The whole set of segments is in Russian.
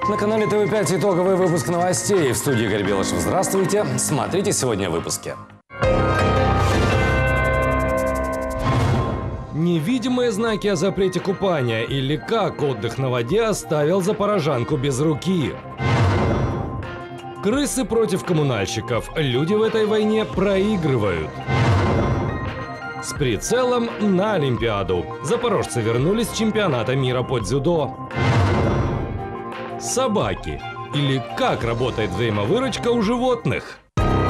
На канале ТВ5 итоговый выпуск новостей. В студии Игорь Белышев. Здравствуйте. Смотрите сегодня в выпуске. Невидимые знаки о запрете купания или как отдых на воде оставил запорожанку без руки. Крысы против коммунальщиков. Люди в этой войне проигрывают. С прицелом на Олимпиаду. Запорожцы вернулись с чемпионата мира по дзюдо. Собаки. Или как работает взаимовыручка у животных.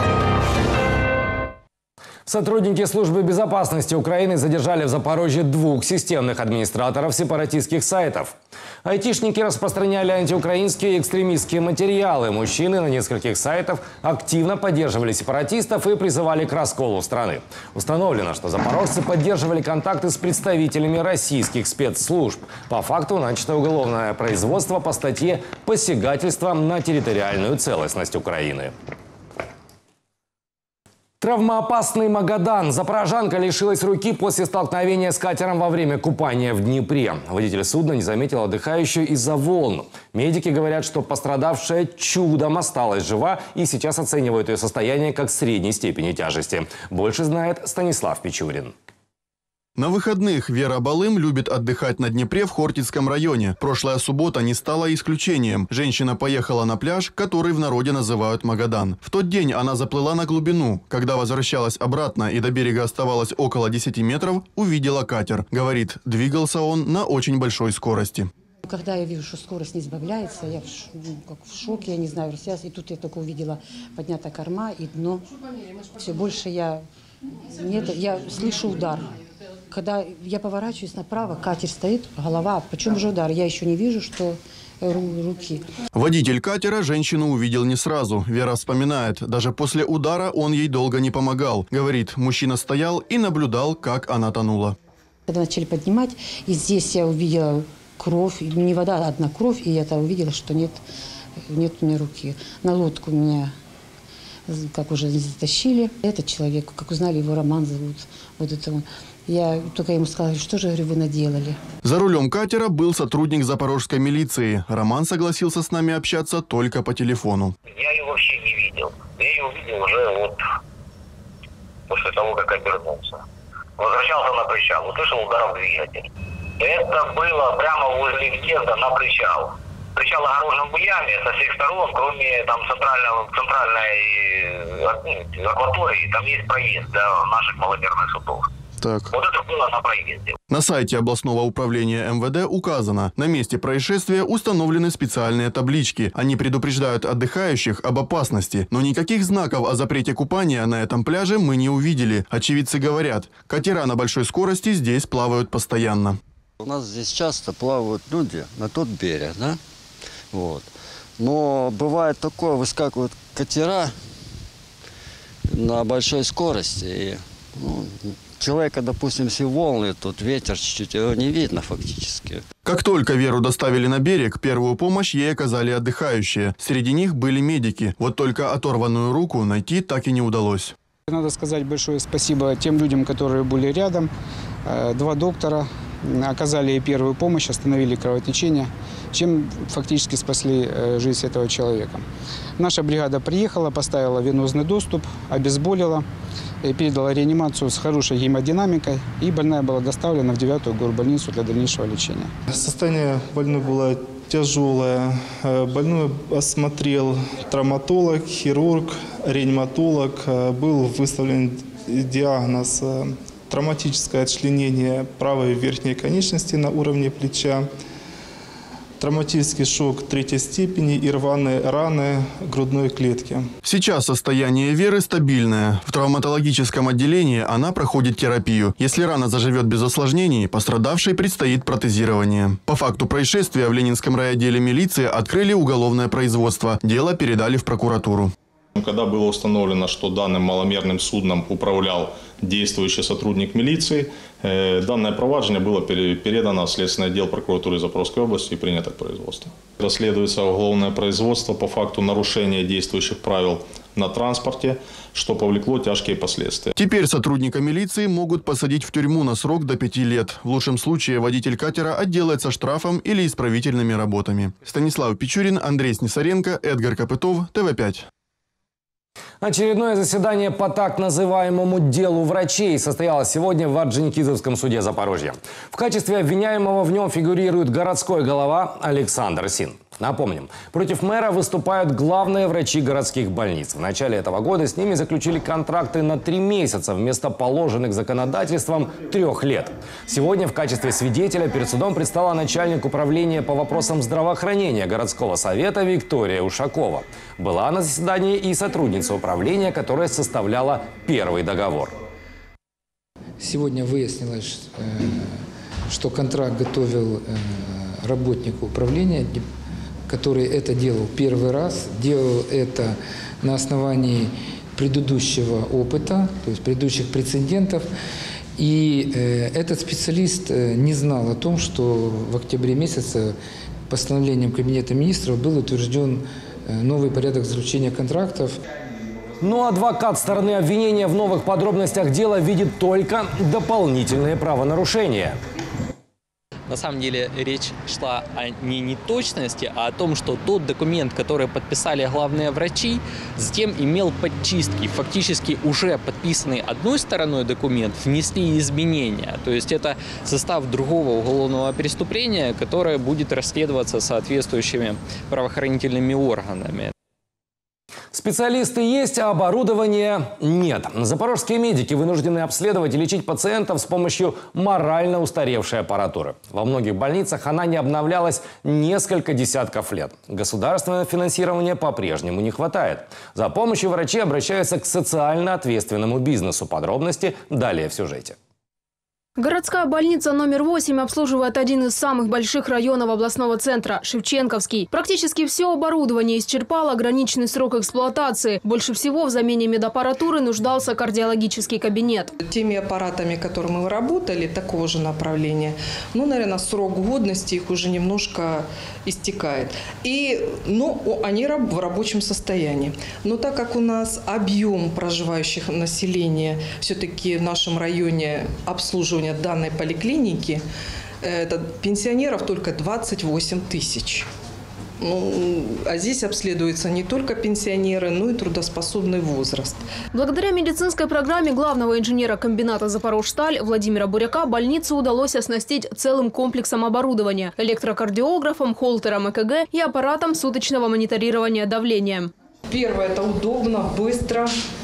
Сотрудники службы безопасности Украины задержали в Запорожье 2 системных администраторов сепаратистских сайтов. Айтишники распространяли антиукраинские и экстремистские материалы. Мужчины на нескольких сайтах активно поддерживали сепаратистов и призывали к расколу страны. Установлено, что запорожцы поддерживали контакты с представителями российских спецслужб. По факту начато уголовное производство по статье «Посягательство на территориальную целостность Украины». Травмоопасный Магадан. Запорожанка лишилась руки после столкновения с катером во время купания в Днепре. Водитель судна не заметил отдыхающую из-за волн. Медики говорят, что пострадавшая чудом осталась жива и сейчас оценивают ее состояние как средней степени тяжести. Больше знает Станислав Печурин. На выходных Вера Балым любит отдыхать на Днепре в Хортицком районе. Прошлая суббота не стала исключением. Женщина поехала на пляж, который в народе называют Магадан. В тот день она заплыла на глубину. Когда возвращалась обратно и до берега оставалось около 10 метров, увидела катер. Говорит, двигался он на очень большой скорости. Когда я вижу, что скорость не сбавляется, я как в шоке, я не знаю, растерялась. И тут я только увидела поднятая корма и дно. Все больше я слышу удар. Когда я поворачиваюсь направо, катер стоит, голова, причем уже удар. Я еще не вижу, что руки. Водитель катера женщину увидел не сразу. Вера вспоминает, даже после удара он ей долго не помогал. Говорит, мужчина стоял и наблюдал, как она тонула. Когда начали поднимать, и здесь я увидела кровь, не вода, а одна кровь, и я увидела, что нет у меня руки. На лодку меня, как уже затащили. Этот человек, как узнали, его Роман зовут, вот это он. Я только ему сказала, что же, говорю, вы наделали. За рулем катера был сотрудник запорожской милиции. Роман согласился с нами общаться только по телефону. Я ее вообще не видел. Я ее увидел уже после того, как обернулся. Возвращался на причал, услышал удар в двигатель. Это было прямо возле въезда на причал. Причал огорожен буями со всех сторон, кроме центральной акватории, там есть проезд для наших маломерных судов. Так. Вот это было на проезде. На сайте областного управления МВД указано, на месте происшествия установлены специальные таблички. Они предупреждают отдыхающих об опасности. Но никаких знаков о запрете купания на этом пляже мы не увидели. Очевидцы говорят, катера на большой скорости здесь плавают постоянно. У нас здесь часто плавают люди на тот берег, да? Вот. Но бывает такое, выскакивают катера на большой скорости. И, человека, допустим, все волны, тут ветер чуть-чуть, его не видно фактически. Как только Веру доставили на берег, первую помощь ей оказали отдыхающие. Среди них были медики. Вот только оторванную руку найти так и не удалось. Надо сказать большое спасибо тем людям, которые были рядом. 2 доктора оказали ей первую помощь, остановили кровотечение, чем фактически спасли жизнь этого человека. Наша бригада приехала, поставила венозный доступ, обезболила, передала реанимацию с хорошей гемодинамикой, и больная была доставлена в 9-ю горбольницу для дальнейшего лечения. Состояние больной было тяжелое. Больную осмотрел травматолог, хирург, реаниматолог. Был выставлен диагноз травматическое отчленение правой верхней конечности на уровне плеча, травматический шок 3-й степени и рваные раны грудной клетки. Сейчас состояние Веры стабильное. В травматологическом отделении она проходит терапию. Если рана заживет без осложнений, пострадавшей предстоит протезирование. По факту происшествия в Ленинском райотделе милиции открыли уголовное производство. Дело передали в прокуратуру. Когда было установлено, что данным маломерным судном управлял действующий сотрудник милиции, данное проваджение было передано в Следственный отдел прокуратуры Запорожской области и принято к производству. Расследуется уголовное производство по факту нарушения действующих правил на транспорте, что повлекло тяжкие последствия. Теперь сотрудника милиции могут посадить в тюрьму на срок до 5 лет. В лучшем случае водитель катера отделается штрафом или исправительными работами. Станислав Пичурин, Андрей Снисаренко, Эдгар Копытов, ТВ5. Очередное заседание по так называемому делу врачей состоялось сегодня в Орджоникидзевском суде Запорожья. В качестве обвиняемого в нем фигурирует городской голова Александр Син. Напомним, против мэра выступают главные врачи городских больниц. В начале этого года с ними заключили контракты на 3 месяца вместо положенных законодательством 3 лет. Сегодня в качестве свидетеля перед судом предстала начальник управления по вопросам здравоохранения городского совета Виктория Ушакова. Была на заседании и сотрудница управления, которая составляла первый договор. Сегодня выяснилось, что контракт готовил работник управления, который это делал первый раз, делал это на основании предыдущего опыта, то есть предыдущих прецедентов. И этот специалист не знал о том, что в октябре месяце постановлением Кабинета министров был утвержден новый порядок заключения контрактов. Но адвокат стороны обвинения в новых подробностях дела видит только дополнительные правонарушения. На самом деле речь шла о не неточности, а о том, что тот документ, который подписали главные врачи, затем имел подчистки. Фактически уже подписанный одной стороной документ внесли изменения. То есть это состав другого уголовного преступления, которое будет расследоваться соответствующими правоохранительными органами. Специалисты есть, а оборудования нет. Запорожские медики вынуждены обследовать и лечить пациентов с помощью морально устаревшей аппаратуры. Во многих больницах она не обновлялась несколько десятков лет. Государственного финансирования по-прежнему не хватает. За помощью врачи обращаются к социально ответственному бизнесу. Подробности далее в сюжете. Городская больница номер 8 обслуживает один из самых больших районов областного центра – Шевченковский. Практически все оборудование исчерпало ограниченный срок эксплуатации. Больше всего в замене медаппаратуры нуждался кардиологический кабинет. Теми аппаратами, которыми мы работали, такого же направления, наверное, срок годности их уже немножко истекает. Они в рабочем состоянии. Но так как у нас объем проживающих населения все-таки в нашем районе обслуживания данной поликлиники, это пенсионеров только 28 тысяч. А здесь обследуются не только пенсионеры, но и трудоспособный возраст. Благодаря медицинской программе главного инженера комбината «Запорожсталь» Владимира Буряка больницу удалось оснастить целым комплексом оборудования – электрокардиографом, холтером ЭКГ и аппаратом суточного мониторирования давления. Первое – это удобно, быстро.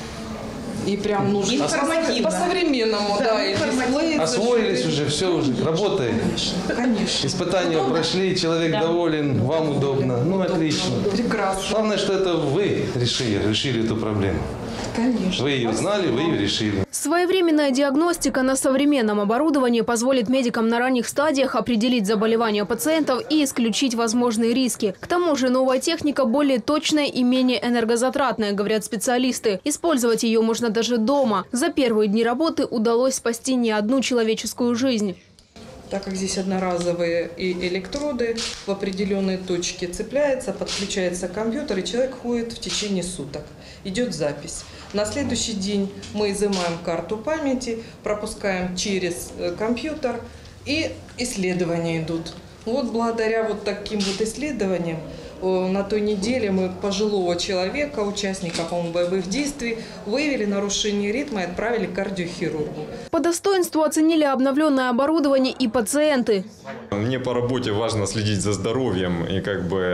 И прям нужно по-современному, да, и дисплей. Освоились уже, все уже, работает. Конечно. Испытания прошли, человек доволен, вам удобно. Отлично. Прекрасно. Главное, что это вы решили эту проблему. Конечно. Вы ее знали, вы ее решили. Своевременная диагностика на современном оборудовании позволит медикам на ранних стадиях определить заболевания пациентов и исключить возможные риски. К тому же новая техника более точная и менее энергозатратная, говорят специалисты. Использовать ее можно даже дома. За первые дни работы удалось спасти не одну человеческую жизнь. Так как здесь одноразовые и электроды в определенные точки цепляются, подключается компьютер, и человек ходит в течение суток. Идет запись. На следующий день мы изымаем карту памяти, пропускаем через компьютер, и исследования идут. Благодаря таким исследованиям на той неделе мы пожилого человека, участника боевых действий, выявили нарушение ритма и отправили к кардиохирургу. По достоинству оценили обновленное оборудование и пациенты. Мне по работе важно следить за здоровьем, и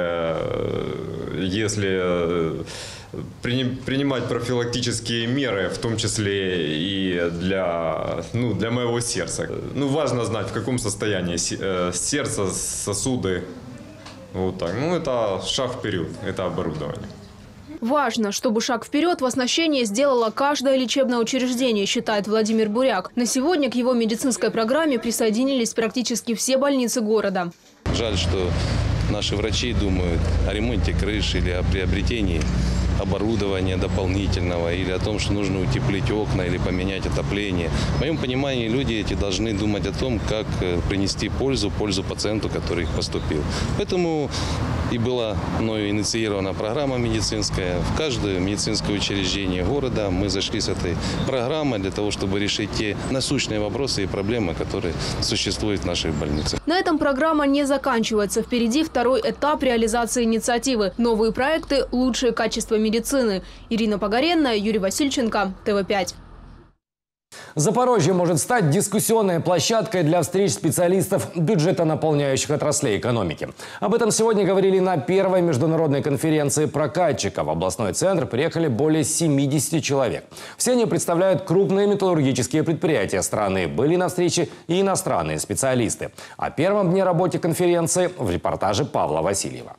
если принимать профилактические меры, в том числе и для моего сердца. Важно знать, в каком состоянии сердце, сосуды. Это шаг вперед, это оборудование. Важно, чтобы шаг вперед в оснащении сделало каждое лечебное учреждение, считает Владимир Буряк. На сегодня к его медицинской программе присоединились практически все больницы города. Жаль, что наши врачи думают о ремонте крыш или о приобретении оборудования дополнительного, или о том, что нужно утеплить окна или поменять отопление. В моем понимании люди эти должны думать о том, как принести пользу пациенту, который их поступил. Поэтому И была мною инициирована программа медицинская. В каждое медицинское учреждение города мы зашли с этой программой для того, чтобы решить те насущные вопросы и проблемы, которые существуют в наших больницах. На этом программа не заканчивается. Впереди второй этап реализации инициативы. Новые проекты «Лучшее качество медицины». Ирина Погоренная, Юрий Васильченко, ТВ5. Запорожье может стать дискуссионной площадкой для встреч специалистов бюджетонаполняющих отраслей экономики. Об этом сегодня говорили на первой международной конференции прокатчиков. В областной центр приехали более 70 человек. Все они представляют крупные металлургические предприятия страны. Были на встрече и иностранные специалисты. О первом дне работы конференции в репортаже Павла Васильева.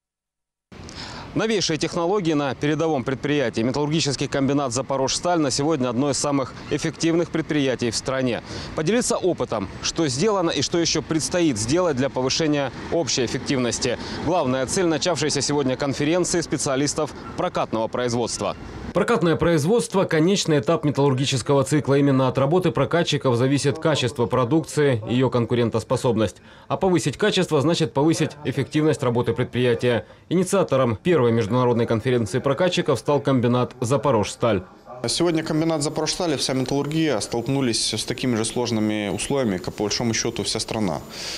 Новейшие технологии на передовом предприятии. Металлургический комбинат «Запорожсталь» на сегодня одно из самых эффективных предприятий в стране. Поделиться опытом, что сделано и что еще предстоит сделать для повышения общей эффективности. Главная цель начавшейся сегодня конференции специалистов прокатного производства. Прокатное производство – конечный этап металлургического цикла. Именно от работы прокатчиков зависит качество продукции, ее конкурентоспособность. А повысить качество значит повысить эффективность работы предприятия. Инициатором первой международной конференции прокатчиков стал комбинат «Запорожсталь». Сегодня комбинат «Запорожсталь» и вся металлургия столкнулись с такими же сложными условиями, как по большому счету вся страна.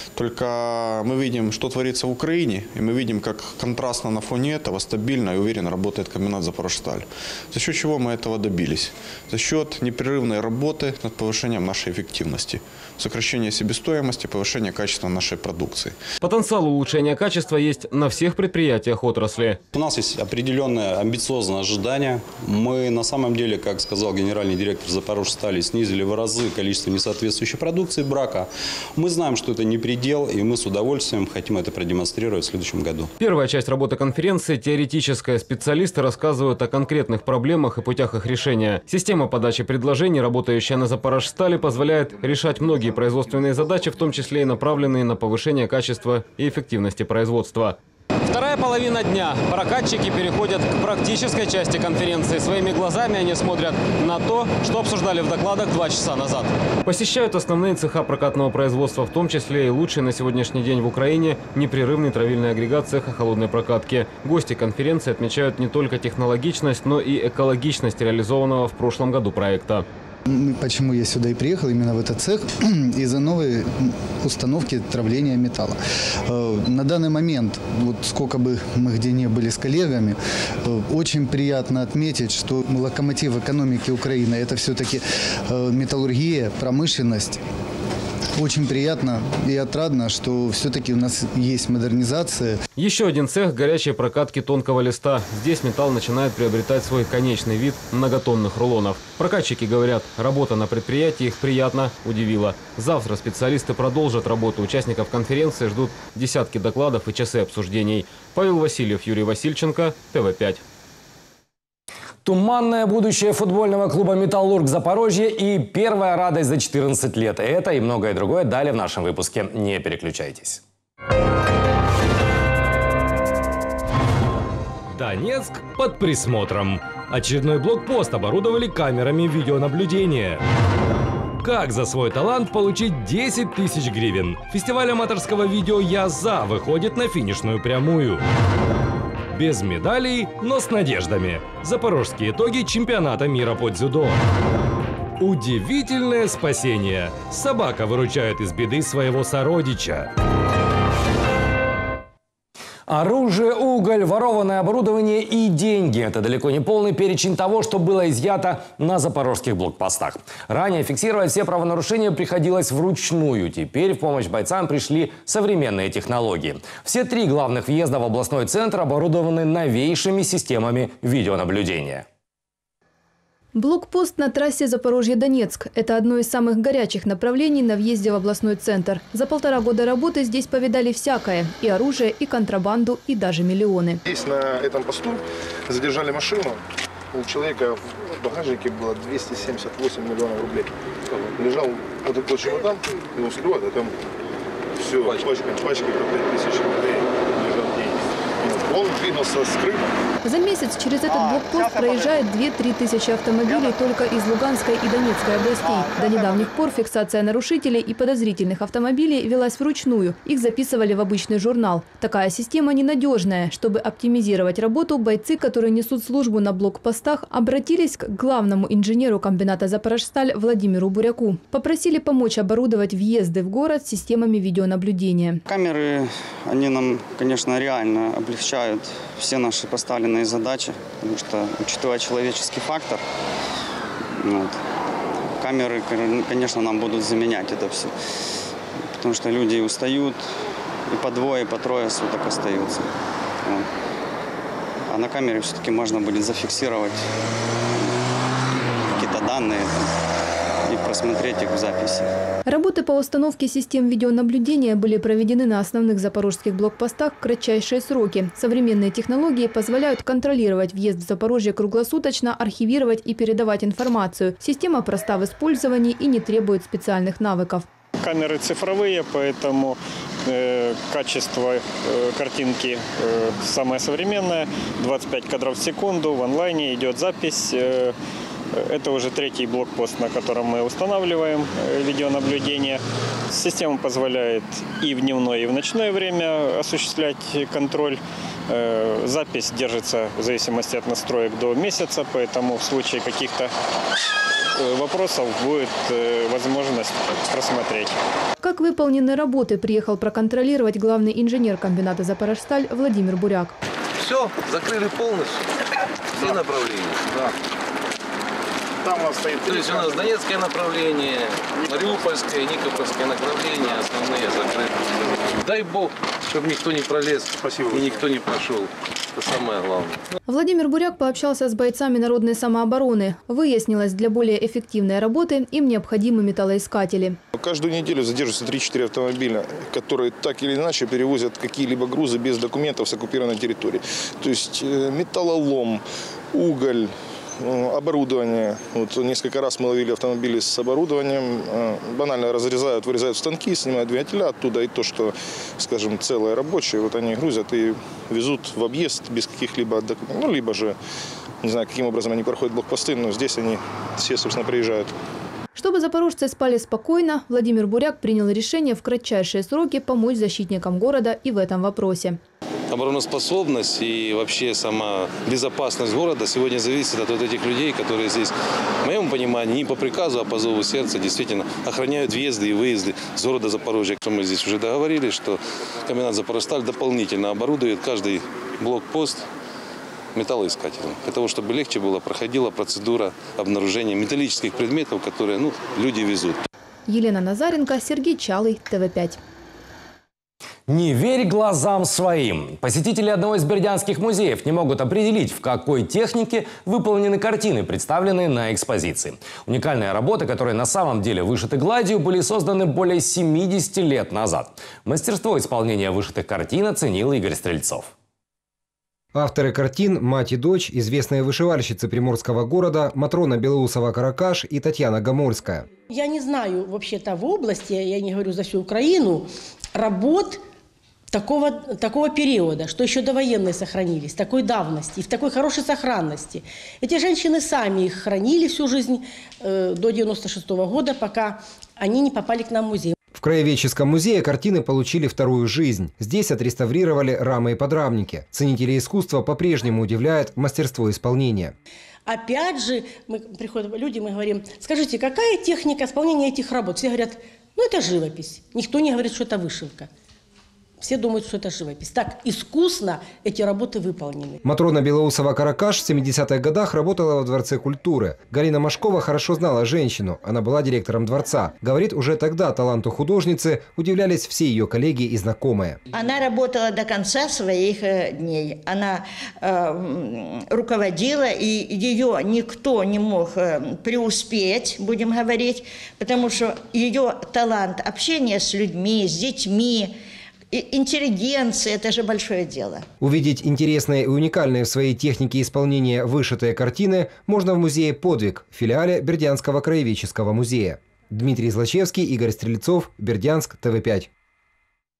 Только мы видим, что творится в Украине, и мы видим, как контрастно на фоне этого стабильно и уверенно работает комбинат «Запорожсталь». За счет чего мы этого добились? За счет непрерывной работы над повышением нашей эффективности, сокращения себестоимости, повышения качества нашей продукции. Потенциал улучшения качества есть на всех предприятиях отрасли. У нас есть определенное амбициозное ожидание. Мы на самом деле, как сказал генеральный директор «Запорожстали», снизили в разы количество несоответствующей продукции брака. Мы знаем, что это не предел, и мы с удовольствием хотим это продемонстрировать в следующем году. Первая часть работы конференции теоретическая. Специалисты рассказывают о конкретных проблемах и путях их решения. Система подачи предложений, работающая на «Запорожстали», позволяет решать многие производственные задачи, в том числе и направленные на повышение качества и эффективности производства. Вторая половина дня. Прокатчики переходят к практической части конференции. Своими глазами они смотрят на то, что обсуждали в докладах 2 часа назад. Посещают основные цеха прокатного производства, в том числе и лучший на сегодняшний день в Украине непрерывный травильный агрегат цеха холодной прокатки. Гости конференции отмечают не только технологичность, но и экологичность реализованного в прошлом году проекта. Почему я сюда и приехал, именно в этот цех, из-за новой установки травления металла. На данный момент, вот сколько бы мы где ни были с коллегами, очень приятно отметить, что локомотив экономики Украины – это все-таки металлургия, промышленность. Очень приятно и отрадно, что все-таки у нас есть модернизация. Еще один цех горячей прокатки тонкого листа. Здесь металл начинает приобретать свой конечный вид многотонных рулонов. Прокатчики говорят, работа на предприятии их приятно удивила. Завтра специалисты продолжат работу. Участников конференции ждут десятки докладов и часы обсуждений. Павел Васильев, Юрий Васильченко, ТВ5. Туманное будущее футбольного клуба «Металлург» Запорожье и первая радость за 14 лет. Это и многое другое далее в нашем выпуске. Не переключайтесь. Донецк под присмотром. Очередной блокпост оборудовали камерами видеонаблюдения. Как за свой талант получить 10 тысяч гривен? Фестиваль аматорского видео «Я за» выходит на финишную прямую. Без медалей, но с надеждами. Запорожские итоги чемпионата мира по дзюдо. Удивительное спасение. Собака выручает из беды своего сородича. Оружие, уголь, ворованное оборудование и деньги – это далеко не полный перечень того, что было изъято на запорожских блокпостах. Ранее фиксировать все правонарушения приходилось вручную. Теперь в помощь бойцам пришли современные технологии. Все 3 главных въезда в областной центр оборудованы новейшими системами видеонаблюдения. Блокпост на трассе Запорожье-Донецк – это одно из самых горячих направлений на въезде в областной центр. За 1,5 года работы здесь повидали всякое – и оружие, и контрабанду, и даже миллионы. Здесь на этом посту задержали машину. У человека в багажнике было 278 миллионов рублей. Лежал вот такой чемодан, его вскрывают, а там все, пачкой по 5000 рублей лежат деньги. Он двинулся с Крыма. За месяц через этот блокпост проезжает 2-3 тысячи автомобилей только из Луганской и Донецкой областей. До недавних пор фиксация нарушителей и подозрительных автомобилей велась вручную. Их записывали в обычный журнал. Такая система ненадежная. Чтобы оптимизировать работу, бойцы, которые несут службу на блокпостах, обратились к главному инженеру комбината «Запорожсталь» Владимиру Буряку. Попросили помочь оборудовать въезды в город системами видеонаблюдения. Камеры, они нам, конечно, реально облегчают все наши поставленные задачи, потому что, учитывая человеческий фактор, камеры, конечно, нам будут заменять это все. Потому что люди устают, и по двое, и по трое суток остаются. А на камере все-таки можно будет зафиксировать какие-то данные и просмотреть их в записи. Работы по установке систем видеонаблюдения были проведены на основных запорожских блокпостах в кратчайшие сроки. Современные технологии позволяют контролировать въезд в Запорожье круглосуточно, архивировать и передавать информацию. Система проста в использовании и не требует специальных навыков. Камеры цифровые, поэтому качество картинки самое современное. 25 кадров в секунду, в онлайне идет запись. Это уже третий блокпост, на котором мы устанавливаем видеонаблюдение. Система позволяет и в дневное, и в ночное время осуществлять контроль. Запись держится в зависимости от настроек до месяца, поэтому в случае каких-то вопросов будет возможность просмотреть. Как выполнены работы, приехал проконтролировать главный инженер комбината «Запорожсталь» Владимир Буряк. Все, закрыли полностью, все направления. Да. Там у нас стоит... То есть у нас Донецкое направление, Мариупольское, Никопольское направление, основные закрыты. Дай Бог, чтобы никто не пролез. Спасибо. И никто не прошел. Это самое главное. Владимир Буряк пообщался с бойцами народной самообороны. Выяснилось, для более эффективной работы им необходимы металлоискатели. Каждую неделю задерживаются 3-4 автомобиля, которые так или иначе перевозят какие-либо грузы без документов с оккупированной территории. То есть металлолом, уголь, оборудование. Вот несколько раз мы ловили автомобили с оборудованием. Банально разрезают, вырезают станки, снимают двигателя оттуда. И то, что, скажем, целое рабочее, вот они грузят и везут в объезд без каких-либо документов. Ну, либо же, не знаю, каким образом они проходят блокпосты, но здесь они все, собственно, приезжают. Чтобы запорожцы спали спокойно, Владимир Буряк принял решение в кратчайшие сроки помочь защитникам города и в этом вопросе. Обороноспособность и вообще сама безопасность города сегодня зависит от вот этих людей, которые здесь, в моем понимании, не по приказу, а по зову сердца действительно охраняют въезды и выезды с города Запорожья. Мы здесь уже договорились, что комбинат «Запорожсталь» дополнительно оборудует каждый блокпост металлоискателем, для того, чтобы легче было проходила процедура обнаружения металлических предметов, которые люди везут. Елена Назаренко, Сергей Чалый, ТВ5. Не верь глазам своим. Посетители одного из бердянских музеев не могут определить, в какой технике выполнены картины, представленные на экспозиции. Уникальные работы, которые на самом деле вышиты гладью, были созданы более 70 лет назад. Мастерство исполнения вышитых картин оценил Игорь Стрельцов. Авторы картин – мать и дочь, известные вышивальщицы приморского города Матрона Белоусова-Каракаш и Татьяна Гомольская. Я не знаю вообще-то в области, я не говорю за всю Украину, работ такого периода, что еще довоенные сохранились, такой давности и в такой хорошей сохранности. Эти женщины сами их хранили всю жизнь до 96-го года, пока они не попали к нам в музей. В Краеведческом музее картины получили вторую жизнь. Здесь отреставрировали рамы и подрамники. Ценители искусства по-прежнему удивляют мастерство исполнения. Опять же, приходят люди, мы говорим, скажите, какая техника исполнения этих работ? Все говорят, ну это живопись. Никто не говорит, что это вышивка. Все думают, что это живопись. Так искусно эти работы выполнены. Матрона Белоусова-Каракаш в 70-х годах работала во Дворце культуры. Галина Машкова хорошо знала женщину. Она была директором дворца. Говорит, уже тогда таланту художницы удивлялись все ее коллеги и знакомые. Она работала до конца своих дней. Она руководила, и ее никто не мог преуспеть, будем говорить, потому что ее талант общения с людьми, с детьми, интеллигенция – это же большое дело. Увидеть интересные и уникальные в своей технике исполнения вышитые картины можно в музее «Подвиг» в филиале Бердянского краеведческого музея. Дмитрий Злачевский, Игорь Стрельцов, Бердянск, ТВ5.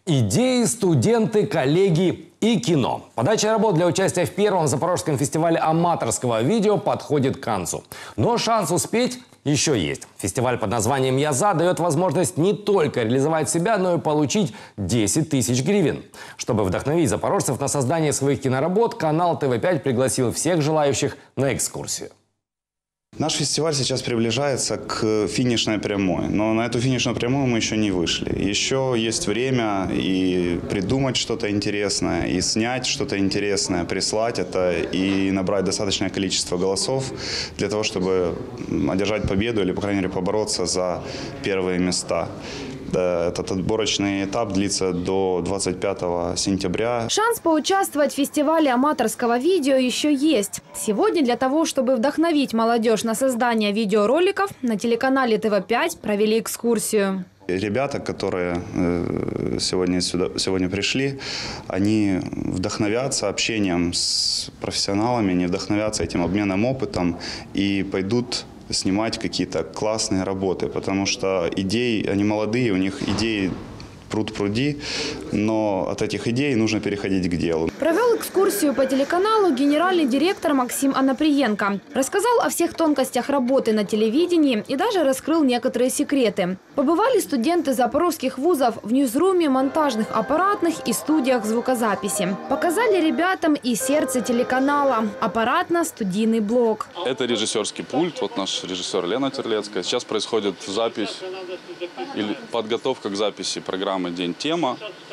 Идеи, студенты, коллеги и кино. Подача работ для участия в первом Запорожском фестивале аматорского видео подходит к концу. Но шанс успеть еще есть. Фестиваль под названием «Я за» дает возможность не только реализовать себя, но и получить 10 тысяч гривен. Чтобы вдохновить запорожцев на создание своих киноработ, канал ТВ5 пригласил всех желающих на экскурсию. Наш фестиваль сейчас приближается к финишной прямой, но на эту финишную прямую мы еще не вышли. Еще есть время и придумать что-то интересное, и снять что-то интересное, прислать это и набрать достаточное количество голосов для того, чтобы одержать победу или, по крайней мере, побороться за первые места. Этот отборочный этап длится до 25 сентября. Шанс поучаствовать в фестивале аматорского видео еще есть. Сегодня для того, чтобы вдохновить молодежь на создание видеороликов, на телеканале ТВ5 провели экскурсию. Ребята, которые сегодня пришли, они вдохновятся общением с профессионалами, не вдохновятся этим обменом опытом и пойдут снимать какие-то классные работы, потому что идеи, они молодые, у них идеи пруд-пруди, но от этих идей нужно переходить к делу. Провел экскурсию по телеканалу генеральный директор Максим Анаприенко. Рассказал о всех тонкостях работы на телевидении и даже раскрыл некоторые секреты. Побывали студенты запорожских вузов в ньюзруме, монтажных, аппаратных и студиях звукозаписи. Показали ребятам и сердце телеканала – аппаратно-студийный блок. Это режиссерский пульт, вот наш режиссер Лена Терлецкая. Сейчас происходит запись или подготовка к записи программы «День тема»,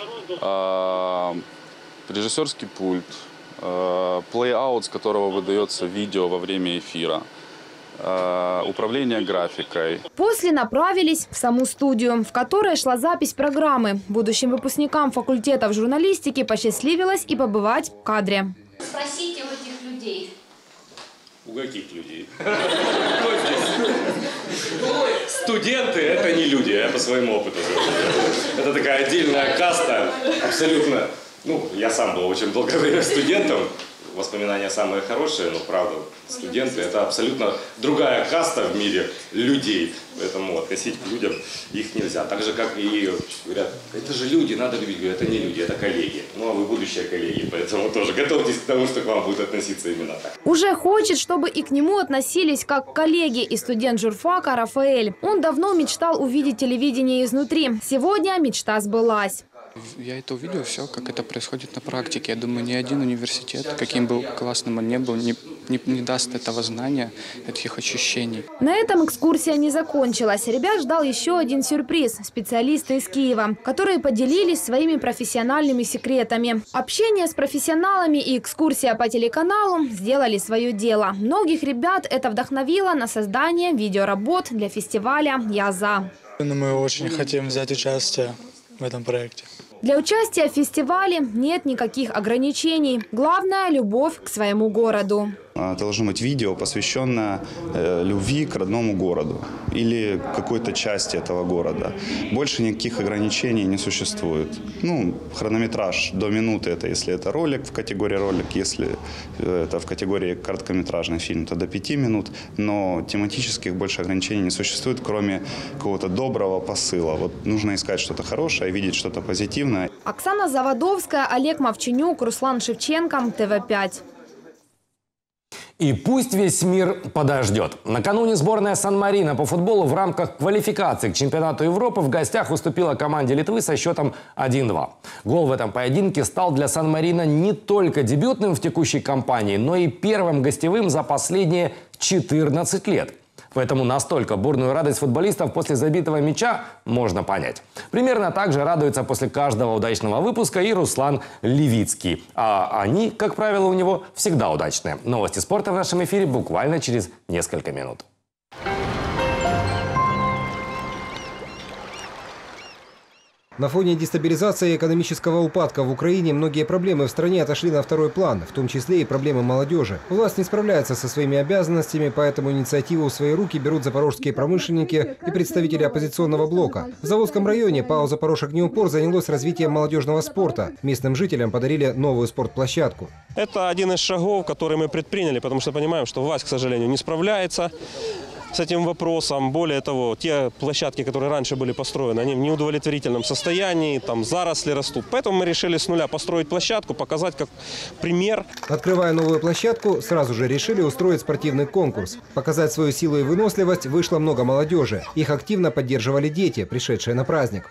режиссерский пульт, плей-аут, с которого выдается видео во время эфира, управление графикой. После направились в саму студию, в которой шла запись программы. Будущим выпускникам факультетов журналистики посчастливилось и побывать в кадре. Спросите у этих людей. У каких людей? Студенты – это не люди, я по своему опыту говорю. Это такая отдельная каста, абсолютно. Ну, я сам был очень долгое время студентом. Воспоминания самые хорошие, но правда, студенты – это абсолютно другая каста в мире людей. Поэтому относить к людям их нельзя. Так же, как и говорят, это же люди, надо любить. Говорят, это не люди, это коллеги. Ну, а вы будущие коллеги, поэтому тоже готовьтесь к тому, что к вам будет относиться именно так. Уже хочет, чтобы и к нему относились как к коллеге, и студент журфака Рафаэль. Он давно мечтал увидеть телевидение изнутри. Сегодня мечта сбылась. Я это увидел все, как это происходит на практике. Я думаю, ни один университет, каким бы классным он ни был, не даст этого знания, этих ощущений. На этом экскурсия не закончилась. Ребят ждал еще один сюрприз – специалисты из Киева, которые поделились своими профессиональными секретами. Общение с профессионалами и экскурсия по телеканалу сделали свое дело. Многих ребят это вдохновило на создание видеоработ для фестиваля «Я за». Мы очень хотим взять участие в этом проекте. Для участия в фестивале нет никаких ограничений. Главное – любовь к своему городу. Должно быть видео, посвященное любви к родному городу или какой-то части этого города. Больше никаких ограничений не существует. Ну, хронометраж до минуты – это если это ролик в категории ролик, если это в категории короткометражный фильм, то до 5 минут. Но тематических больше ограничений не существует, кроме какого-то доброго посыла. Вот нужно искать что-то хорошее, видеть что-то позитивное. Оксана Заводовская, Олег Мовченюк, Руслан Шевченко, ТВ5. И пусть весь мир подождет. Накануне сборная Сан-Марино по футболу в рамках квалификации к чемпионату Европы в гостях уступила команде Литвы со счетом 1-2. Гол в этом поединке стал для Сан-Марино не только дебютным в текущей кампании, но и первым гостевым за последние 14 лет. Поэтому настолько бурную радость футболистов после забитого мяча можно понять. Примерно так же радуется после каждого удачного выпуска и Руслан Левицкий. А они, как правило, у него всегда удачные. Новости спорта в нашем эфире буквально через несколько минут. На фоне дестабилизации и экономического упадка в Украине многие проблемы в стране отошли на второй план, в том числе и проблемы молодежи. Власть не справляется со своими обязанностями, поэтому инициативу в свои руки берут запорожские промышленники и представители оппозиционного блока. В Заводском районе ПАО «Запорожогнеупор» занялось развитием молодежного спорта. Местным жителям подарили новую спортплощадку. Это один из шагов, которые мы предприняли, потому что понимаем, что власть, к сожалению, не справляется с этим вопросом. Более того, те площадки, которые раньше были построены, они в неудовлетворительном состоянии, там заросли растут. Поэтому мы решили с нуля построить площадку, показать как пример. Открывая новую площадку, сразу же решили устроить спортивный конкурс. Показать свою силу и выносливость вышло много молодежи. Их активно поддерживали дети, пришедшие на праздник.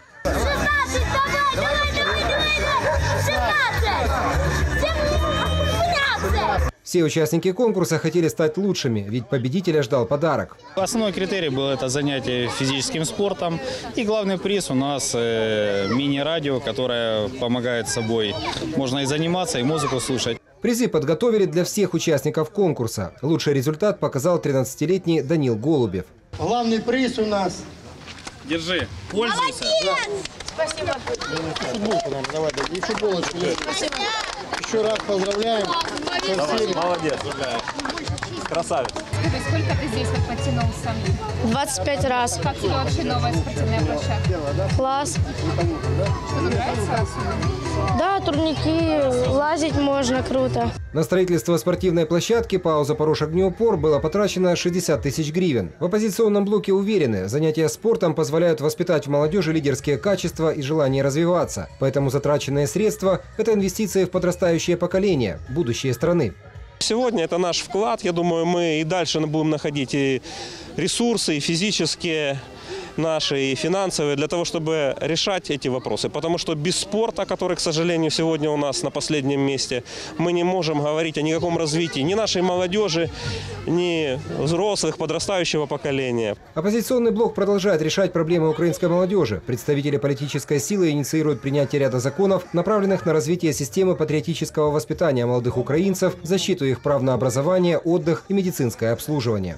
Все участники конкурса хотели стать лучшими, ведь победителя ждал подарок. Основной критерий был это занятие физическим спортом. И главный приз у нас мини-радио, которое помогает собой. Можно и заниматься, и музыку слушать. Призы подготовили для всех участников конкурса. Лучший результат показал 13-летний Данил Голубев. Главный приз у нас. Держи. Пользуйся. Спасибо. Футболку нам давай, и футболочку. Спасибо. Еще раз поздравляем. Молодец. Красавец. Скажи, сколько ты здесь вот подтянулся? 25 раз. Как тебе вообще новая спортивная площадка? Класс. Что-то нравится? Да, турники, лазить можно, круто. На строительство спортивной площадки ПАО «Запорожье-Огнеупор» было потрачено 60 тысяч гривен. В оппозиционном блоке уверены, занятия спортом позволяют воспитать в молодежи лидерские качества и желание развиваться. Поэтому затраченные средства – это инвестиции в подрастающее поколение, будущее страны. Сегодня это наш вклад. Я думаю, мы и дальше будем находить и ресурсы, и физические наши, и финансовые, для того, чтобы решать эти вопросы. Потому что без спорта, который, к сожалению, сегодня у нас на последнем месте, мы не можем говорить о никаком развитии ни нашей молодежи, ни взрослых, подрастающего поколения. Оппозиционный блок продолжает решать проблемы украинской молодежи. Представители политической силы инициируют принятие ряда законов, направленных на развитие системы патриотического воспитания молодых украинцев, защиту их прав на образование, отдых и медицинское обслуживание.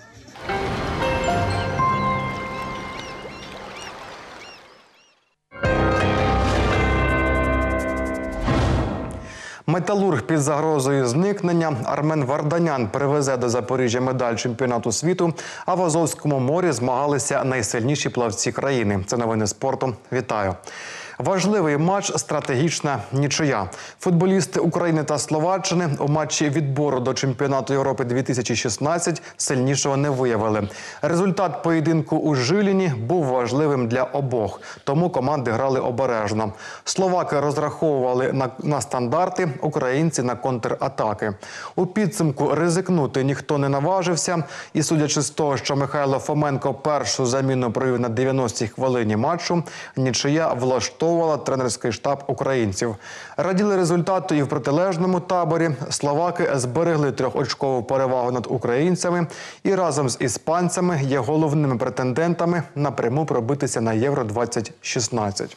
Металург під загрозою зникнення. Армен Варданян привезе до Запоріжжя медаль чемпіонату світу, а в Азовському морі змагалися найсильніші плавці країни. Це новини спорту. Вітаю! Важливий матч – стратегічна нічия. Футболісти України та Словаччини у матчі відбору до чемпіонату Європи 2016 сильнішого не виявили. Результат поєдинку у Жиліні був важливим для обох, тому команди грали обережно. Словаки розраховували на стандарти, українці – на контратаки. У підсумку ризикнути ніхто не наважився. І судячи з того, що Михайло Фоменко першу заміну провів на 90-й хвилині матчу, нічия влаштовувала тренерський штаб українців. Раділи результату і в протилежному таборі. Словаки зберегли трьохочкову перевагу над українцями і разом з іспанцями є головними претендентами напряму пробитися на Євро-2016.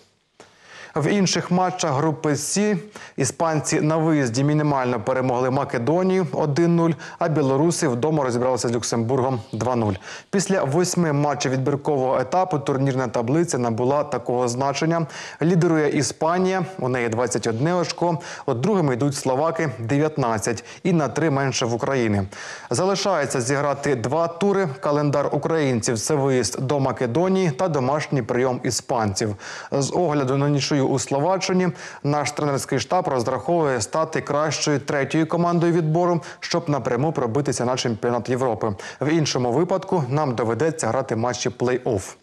В інших матчах групи С іспанці на виїзді мінімально перемогли Македонію 1-0, а білоруси вдома розібралися з Люксембургом 2-0. Після 8 матчів відбіркового етапу турнірна таблиця набула такого значення. Лідирує Іспанія, у неї 21 очко, от другими йдуть словаки – 19 і на 3 менше в Україні. Залишається зіграти 2 тури. Календар українців – це виїзд до Македонії та домашній прийом іспанців. З огляду на нічию у Словаччині наш тренерський штаб розраховує стати кращою 3-ю командою відбору, щоб напряму пробитися на чемпіонат Європи. В іншому випадку нам доведеться грати матчі плей-офф.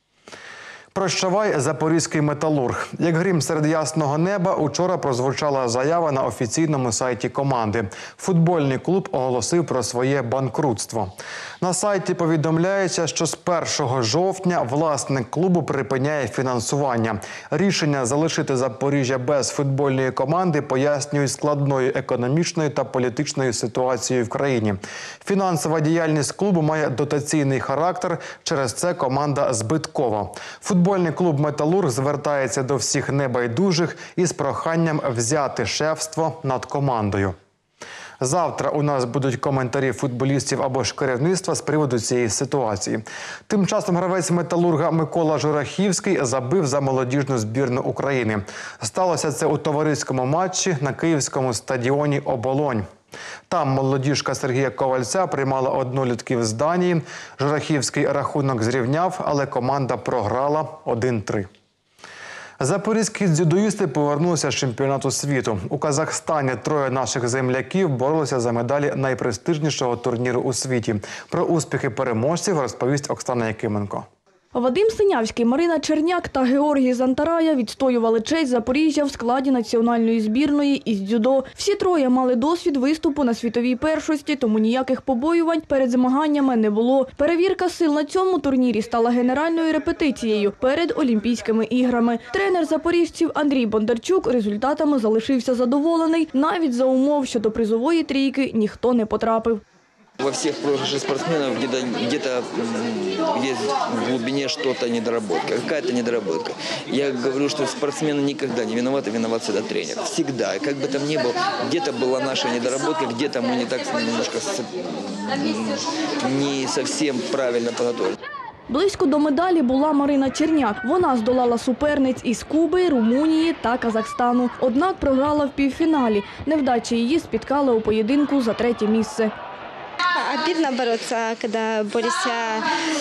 Прощавай, запорізький металург. Як грім серед ясного неба, учора прозвучала заява на офіційному сайті команди. Футбольний клуб оголосив про своє банкрутство. На сайті повідомляється, що з 1 жовтня власник клубу припиняє фінансування. Рішення залишити Запоріжжя без футбольної команди пояснюють складною економічною та політичною ситуацією в країні. Фінансова діяльність клубу має дотаційний характер, через це команда збиткова. Футбольний клуб «Металург» звертається до всіх небайдужих із проханням взяти шефство над командою. Завтра у нас будуть коментарі футболістів або ж керівництва з приводу цієї ситуації. Тим часом гравець «Металурга» Микола Журахівський забив за молодіжну збірну України. Сталося це у товариському матчі на київському стадіоні «Оболонь». Там молодіжка Сергія Ковальця приймала однолітків з Данії. Журахівський рахунок зрівняв, але команда програла 1-3. Запорізькі дзюдоїсти повернулися з чемпіонату світу. У Казахстані троє наших земляків боролися за медалі найпрестижнішого турніру у світі. Про успіхи переможців розповість Оксана Якименко. Вадим Синявський, Марина Черняк та Георгій Зантарая відстоювали честь Запоріжжя в складі національної збірної із дзюдо. Всі троє мали досвід виступу на світовій першості, тому ніяких побоювань перед змаганнями не було. Перевірка сил на цьому турнірі стала генеральною репетицією перед Олімпійськими іграми. Тренер запоріжців Андрій Бондарчук результатами залишився задоволений, навіть за умов, що до призової трійки ніхто не потрапив. Во всех проигрышах спортсменов где-то есть в глубине что-то недоработка, какая-то недоработка. Я говорю, что спортсмены никогда не виноваты, виноват всегда тренер. Всегда. И как бы там ни было, где-то была наша недоработка, где-то мы не так немножко не совсем правильно подготовились. Близько до медалі була Марина Черняк. Вона здолала суперниць із Куби, Румунії та Казахстану. Однак програла в півфіналі. Невдача її спіткала у поєдинку за третє місце. Обидно бороться, когда борешься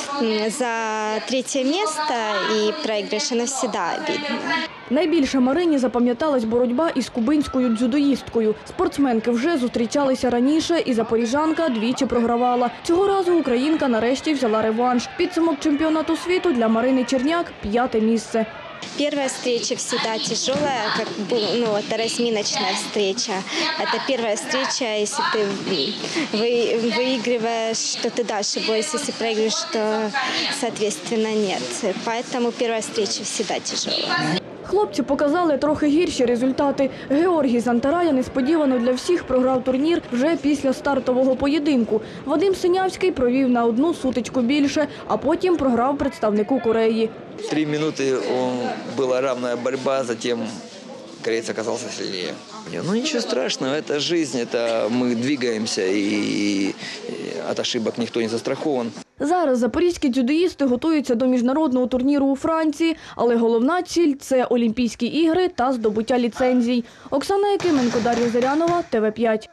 за третье место и проигрыш, навсегда обидно. Найбільше Марині запам'яталась боротьба із кубинською дзюдоїсткою. Спортсменки вже зустрічалися раніше, і запоріжанка двічі програвала. Цього разу українка нарешті взяла реванш. Підсумок чемпіонату світу для Марини Черняк – 5-те місце. Первая встреча всегда тяжелая, как это разминочная встреча. Это первая встреча, если ты выигрываешь, то ты дальше борешься, если проигрываешь, то, соответственно, нет. Поэтому первая встреча всегда тяжелая. Хлопці показали трохи гірші результати. Георгій Зантарая несподівано для всіх програв турнір вже після стартового поєдинку. Вадим Синявський провів на одну сутичку більше, а потім програв представнику Кореї. 3 минуты была равная борьба, затем кореец оказался сильнее. Ну ничего страшного, это жизнь, это мы двигаемся, и от ошибок никто не застрахован. Зараз запорізькі дзюдоїсти готуються до міжнародного турніру у Франції, але головна ціль – це Олімпійські ігри та здобуття ліцензій. Оксана Якименко, Дар'я Зирянова, ТВ5.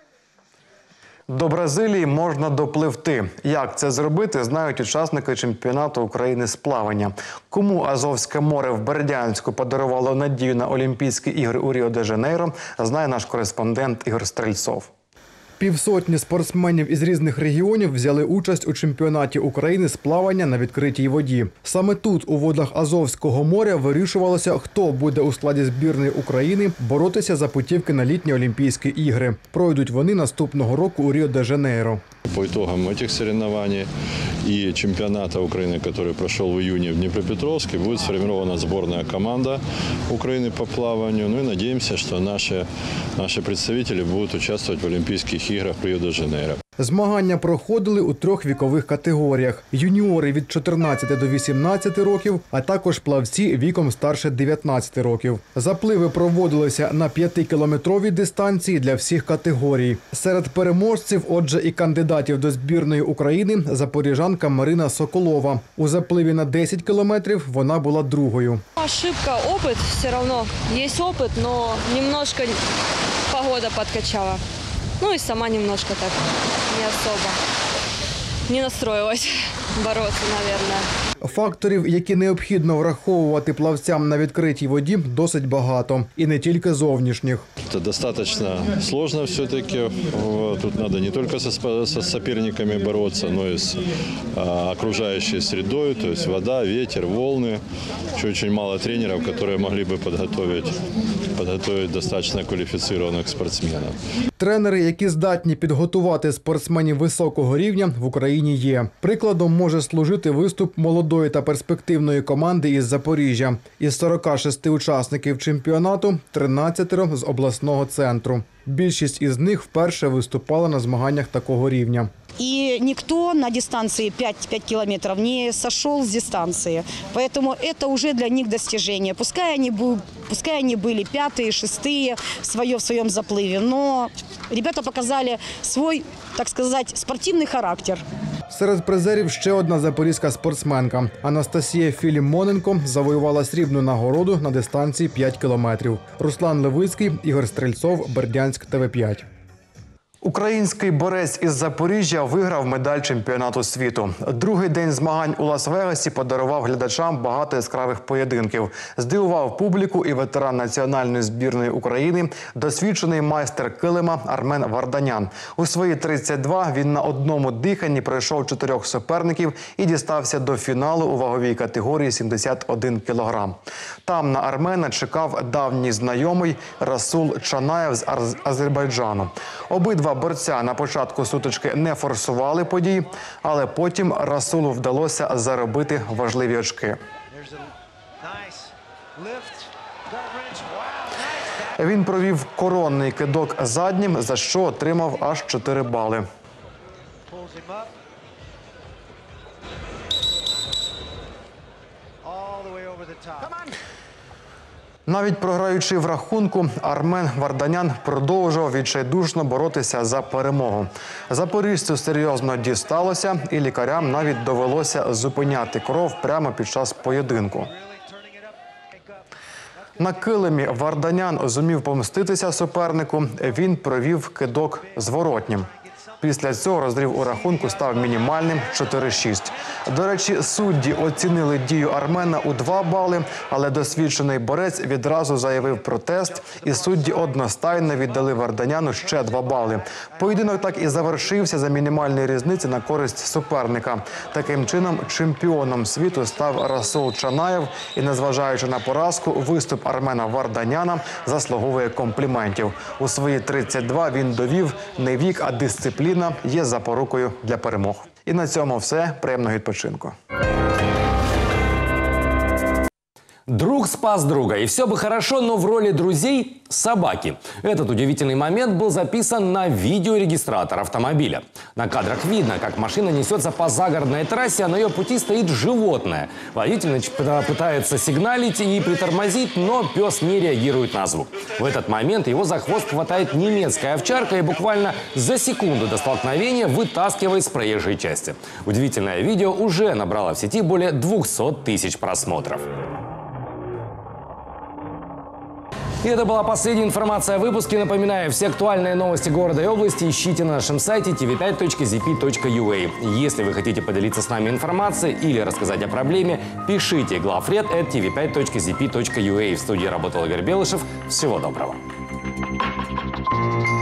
До Бразилії можна допливти. Як це зробити, знають учасники чемпіонату України з плавання. Кому Азовське море в Бердянську подарувало надію на Олімпійські ігри у Ріо-де-Жанейро, знає наш кореспондент Ігор Стрельцов. Півсотні спортсменів із різних регіонів взяли участь у чемпіонаті України з плавання на відкритій воді. Саме тут, у водах Азовського моря, вирішувалося, хто буде у складі збірної України боротися за путівки на літні Олімпійські ігри. Пройдуть вони наступного року у Ріо-де-Жанейро. По итогам этих соревнований и чемпионата Украины, который прошел в июне в Днепропетровске, будет сформирована сборная команда Украины по плаванию. Ну и надеемся, что наши представители будут участвовать в Олимпийских играх в Рио-де-Жанейро. Змагання проходили у 3 вікових категоріях – юніори від 14 до 18 років, а також плавці віком старше 19 років. Запливи проводилися на 5-кілометровій дистанції для всіх категорій. Серед переможців, отже, і кандидатів до збірної України, запоріжанка Марина Соколова. У запливі на 10 кілометрів вона була другою. Ошибка, опыт все равно. Есть опыт, но немножко погода подкачала. Ну и сама немножко так не особо не настроилась бороться, наверное. Факторів, які необхідно враховувати плавцям на відкритій воді, досить багато. І не тільки зовнішніх. Это достаточно сложно все-таки. Тут надо не только со соперниками бороться, но и с окружающей средой, то есть вода, ветер, волны. Еще очень мало тренеров, которые могли бы подготовить достаточно квалифицированных спортсменов. Тренери, які здатні підготувати спортсменів високого рівня, в Україні є. Прикладом може служити виступ молодої та перспективної команди із Запоріжжя. Із 46 учасників чемпіонату – 13 з обласного центру. Більшість із них вперше виступала на змаганнях такого рівня. И никто на дистанции 5 километров не сошел с дистанции. Поэтому это уже для них достижение. Пускай они были 5-е, 6-е в своем заплыве, но ребята показали свой, так сказать, спортивный характер. Серед призерів ще одна запорізька спортсменка. Анастасія Філімоненко завоювала срібну нагороду на дистанції 5 кілометрів. Руслан Левицький, Ігор Стрельцов, Бердянськ, ТВ5. Український борець із Запоріжжя виграв медаль чемпіонату світу. Другий день змагань у Лас-Вегасі подарував глядачам багато яскравих поєдинків. Здивував публіку і ветеран національної збірної України, досвідчений майстер килима Армен Варданян. У свої 32 він на одному диханні пройшов 4 суперників і дістався до фіналу у ваговій категорії 71 кілограм. Там на Армена чекав давній знайомий Расул Чанаєв з Азербайджану. Обидва борця на початку сутички не форсували подій, але потім Расулу вдалося заробити важливі очки. Він провів коронний кидок заднім, за що отримав аж 4 бали. Навіть програючи в рахунку, Армен Варданян продовжував відчайдушно боротися за перемогу. Запоріжцю серйозно дісталося, і лікарям навіть довелося зупиняти кров прямо під час поєдинку. На килимі Варданян зумів помститися супернику, він провів кидок зворотнім. Після цього розрив у рахунку став мінімальним – 4-6. До речі, судді оцінили дію Армена у 2 бали, але досвідчений борець відразу заявив протест, і судді одностайно віддали Варданяну ще 2 бали. Поєдинок так і завершився за мінімальної різниці на користь суперника. Таким чином, чемпіоном світу став Расул Чанаєв, і, незважаючи на поразку, виступ Армена Варданяна заслуговує компліментів. У свої 32 він довів – не вік, а дисципліна є запорукою для перемог. І на цьому все. Приємного відпочинку. Друг спас друга, и все бы хорошо, но в роли друзей – собаки. Этот удивительный момент был записан на видеорегистратор автомобиля. На кадрах видно, как машина несется по загородной трассе, а на ее пути стоит животное. Водитель пытается сигналить и притормозить, но пес не реагирует на звук. В этот момент его за хвост хватает немецкая овчарка и буквально за секунду до столкновения вытаскивает с проезжей части. Удивительное видео уже набрало в сети более 200 тысяч просмотров. И это была последняя информация о выпуске. Напоминаю, все актуальные новости города и области ищите на нашем сайте tv5.zp.ua. Если вы хотите поделиться с нами информацией или рассказать о проблеме, пишите glafred@tv5.zp.ua. В студии работал Игорь Белышев. Всего доброго.